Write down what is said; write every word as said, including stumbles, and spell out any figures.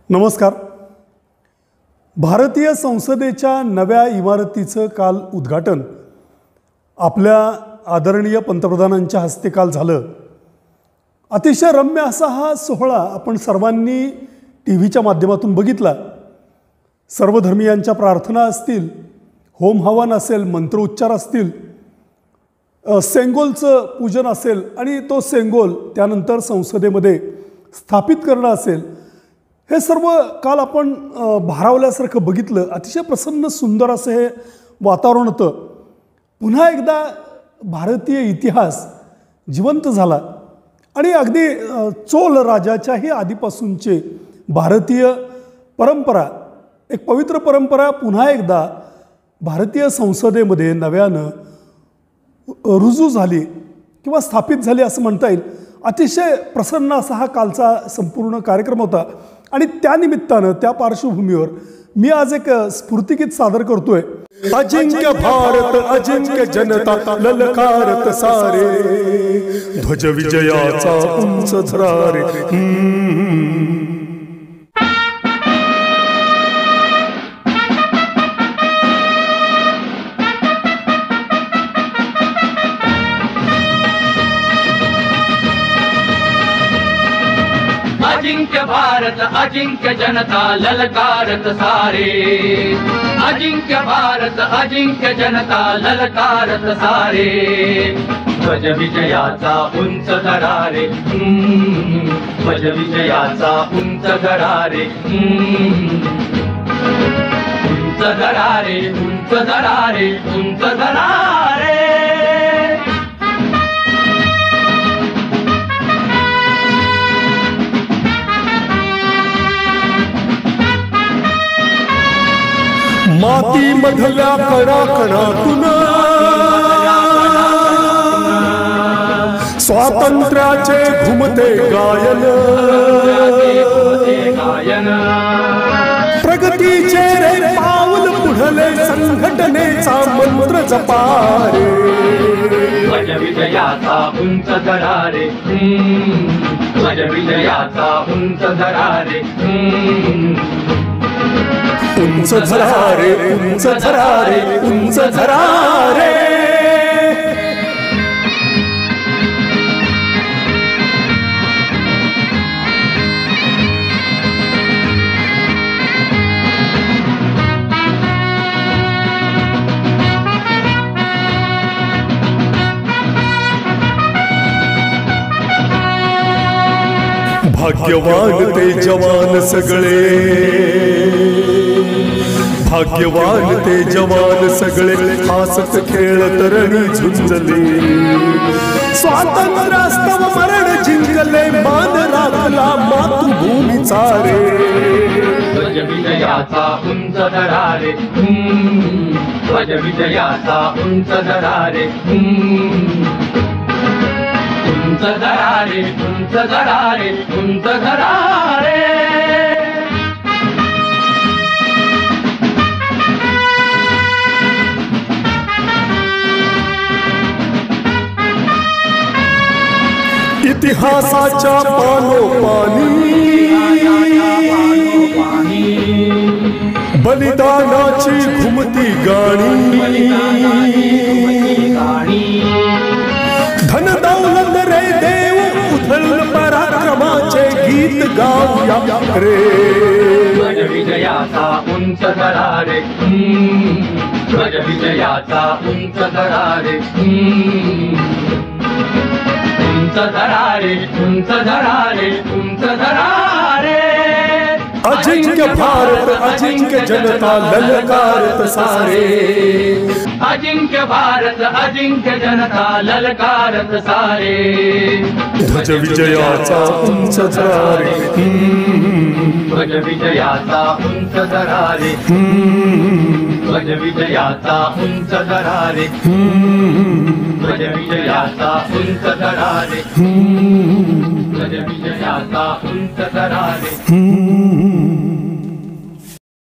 नमस्कार. भारतीय संसदेच्या नव्या इमारतीचं काल उद्घाटन आपल्या आदरणीय पंतप्रधानांच्या हस्ते काल झालं. अतिशय रम्य असा हा सोहळा आपण सर्वांनी टी व्हीच्या माध्यमातून बघितला. सर्व धर्मियांच्या प्रार्थना असतील, होम हवन असेल, मंत्रोच्चार असतील, सेंगोलचं पूजन असेल आणि तो सेंगोल त्यानंतर संसदेमध्ये स्थापित करणं असेल, हे सर्व काल आपण भारावल्यासारखं बघितलं. अतिशय प्रसन्न सुंदर असं हे वातावरण होतं. पुन्हा एकदा भारतीय इतिहास जिवंत झाला आणि अगदी चोल राजाच्याही आधीपासूनचे भारतीय परंपरा, एक पवित्र परंपरा पुन्हा एकदा भारतीय संसदेमध्ये नव्यानं रुजू झाली किंवा स्थापित झाली असं म्हणता येईल. अतिशय प्रसन्न असा हा कालचा संपूर्ण कार्यक्रम होता आणि त्यानिमित्तानं त्या पार्श्वभूमीवर मी आज एक स्फूर्तिगीत सादर करतोय. अजिंक्य भारत अजिंक्य जनता ललकारत सारे, ध्वज विजयाचा उंच झरारे. अजिंक्य भारत अजिंक्य जनता ललकारत सारे, अजिंक्य भारत अजिंक्य जनता ललकारत सारे, ध्वज विजयाचा उंच झरारे, ध्वज विजयाचा उंच झरारे, उंच झरारे, उंच झरारे, उंच झरारे. माती मधल्या कणा कणातून स्वातंत्र्याचे घुमते गायन, प्रगतीचे रे पाऊल पुढले संघटनेचा मंत्र जपारे, ध्वज विजयाचा उंच झरारे, ध्वज विजयाचा उंच झरारे, उंच झरारे, उंच झरारे, उंच झरारे. भाग्यवान ते जवान सगळे, भाग्यवान ते जवान सगळे, हसत खेळत रणी झुंजले, स्वातंत्र्यास्तव मरण जिंकले, मान राखला मातृभूमीचा रे, ध्वज विजयाचा उंच झरारे, ध्वज विजयाचा उंच झरारे, उंच झरारे, उंच झरारे, उंच झरारे. इतिहासाच्या पानोपानी बलिदानाची घुमती गाणी, धन दौलत रे देव उधळून पराक्रमाचे गीत गाऊया रे, ध्वज विजयाचा उंच झरारे, ध्वज विजयाचा उंच झरारे, उंच झरारे, उंच झरारे, उंच झरारे. अजिंक्य भारत अजिंक्य जनता ललकारत सारे, अजिंक्य भारत अजिंक्य जनता ललकारत सारे, ध्वज विजयाचा उंच झरारे, ध्वज विजयाचा उंच झरारे, ध्वज विजयाचा उंच झरारे, ध्वज विजयाचा उंच झरारे, ध्वज विजयाचा उंच झरारे.